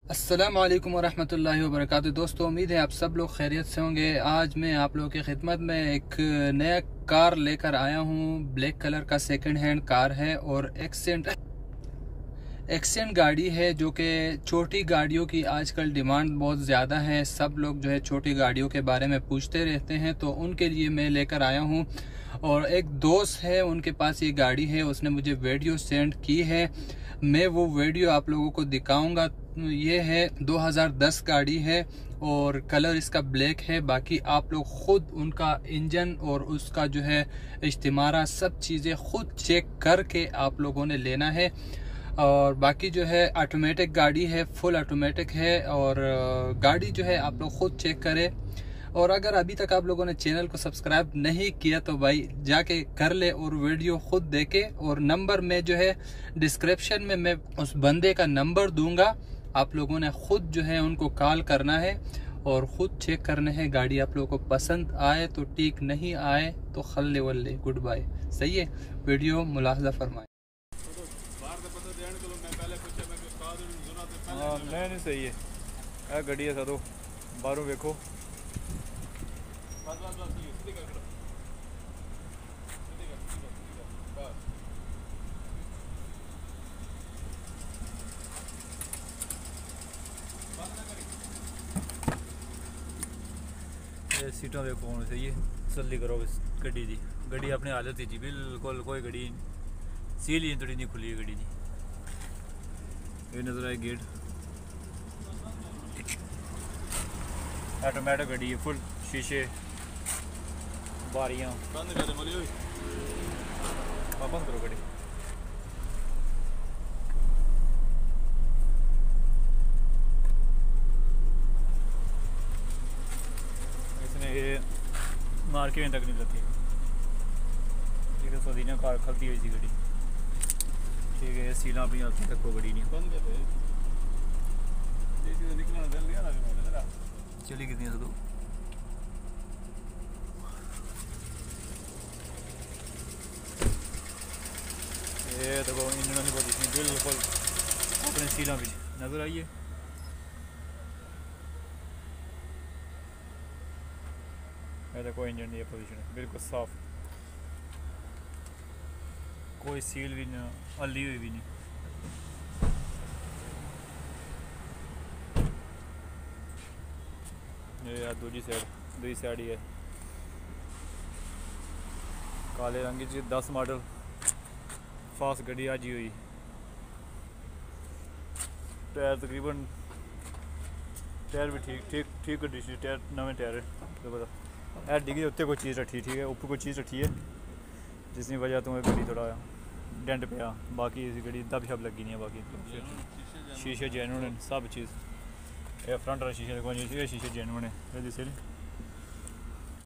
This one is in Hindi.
अस्सलाम वालेकुम वरहमतुल्लाहि वबरकातुहू। दोस्तों, उम्मीद है आप सब लोग खैरियत से होंगे। आज मैं आप लोगों की खिदमत में एक नया कार लेकर आया हूँ। ब्लैक कलर का सेकंड हैंड कार है और एक्सेंट गाड़ी है, जो कि छोटी गाड़ियों की आजकल डिमांड बहुत ज़्यादा है। सब लोग जो है छोटी गाड़ियों के बारे में पूछते रहते हैं, तो उनके लिए मैं लेकर आया हूँ। और एक दोस्त है, उनके पास ये गाड़ी है, उसने मुझे वीडियो सेंड की है। मैं वो वीडियो आप लोगों को दिखाऊंगा। ये है 2010 गाड़ी है और कलर इसका ब्लैक है। बाकी आप लोग खुद उनका इंजन और उसका जो है इस्तेमारा सब चीज़ें खुद चेक करके आप लोगों ने लेना है। और बाकी जो है ऑटोमेटिक गाड़ी है, फुल ऑटोमेटिक है। और गाड़ी जो है आप लोग खुद चेक करें। और अगर अभी तक आप लोगों ने चैनल को सब्सक्राइब नहीं किया तो भाई जाके कर ले और वीडियो खुद देखे। और नंबर में जो है डिस्क्रिप्शन में मैं उस बंदे का नंबर दूंगा, आप लोगों ने खुद जो है उनको कॉल करना है और ख़ुद चेक करने हैं। गाड़ी आप लोगों को पसंद आए तो ठीक, नहीं आए तो खल्ले वल्ले गुड बाय। सही है, वीडियो मुलाहजा फरमाए। हाँ नहीं सही है गड्डी है सारो बाहरों वेखो। सीटा वेखो होनी सही है। तसल्ली करो इस गड्डी की। गड्डी अपनी हालत ही बिल्कुल कोई गड्डी सील ही थोड़ी नहीं खुली है गड्डी की। ये नजर आए गेट ऑटोमेटिक गड्डी है, फुल शीशे बारियाँ बंद करो गड्डी। इसने ये मार्केट तक नहीं लगती, ठीक है। सदी ने कार खलती हुई थी गड्डी, ठीक है। सीला अपनी हाथ तक गड्डी नहीं चली कितनी तो ये देखो इंजन की पोजीशन बिल्कुल अपने सीलों में नजर आई है। ये देखो इंजन की पोजीशन बिल्कुल साफ, कोई सील भी नहीं, हली हुई भी नहीं। ये यार दूसरी साइड ही है। काले रंग की 10 मॉडल फास्ट गड्डी आज ही हुई। टायर तकरीबन टायर भी ठीक कंडीशन, टायर नवे टायर है। तो पता है डिग्गी उत्ते कोई चीज़ रखी, ठीक है, ऊपर कोई चीज़ रखी है जिसकी वजह तो गड्डी थोड़ा डेंट पे। बाकी इस गड्डी दब शब लगी नहीं है। बाकी शीशे जेन्युइन सब चीज़। ये फ्रंट वाला शीशे शीशे जेन्युइन है।